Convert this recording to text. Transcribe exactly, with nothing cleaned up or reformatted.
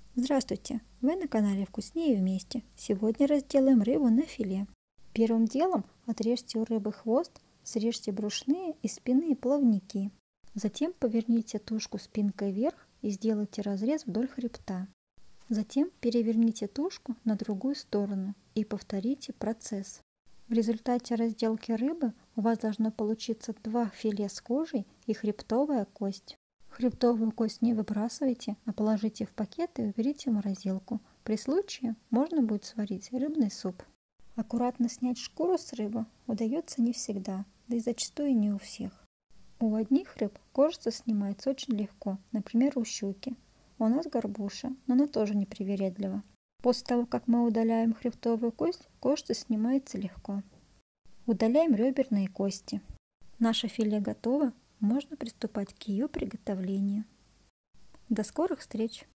Здравствуйте! Вы на канале Вкуснее вместе. Сегодня разделаем рыбу на филе. Первым делом отрежьте у рыбы хвост, срежьте брюшные и спинные плавники. Затем поверните тушку спинкой вверх и сделайте разрез вдоль хребта. Затем переверните тушку на другую сторону и повторите процесс. В результате разделки рыбы у вас должно получиться два филе с кожей и хребтовая кость. Хребтовую кость не выбрасывайте, а положите в пакет и уберите в морозилку. При случае можно будет сварить рыбный суп. Аккуратно снять шкуру с рыбы удается не всегда, да и зачастую не у всех. У одних рыб кожица снимается очень легко, например, у щуки. У нас горбуша, но она тоже непривередлива. После того, как мы удаляем хребтовую кость, кожица снимается легко. Удаляем реберные кости. Наше филе готово, можно приступать к ее приготовлению. До скорых встреч!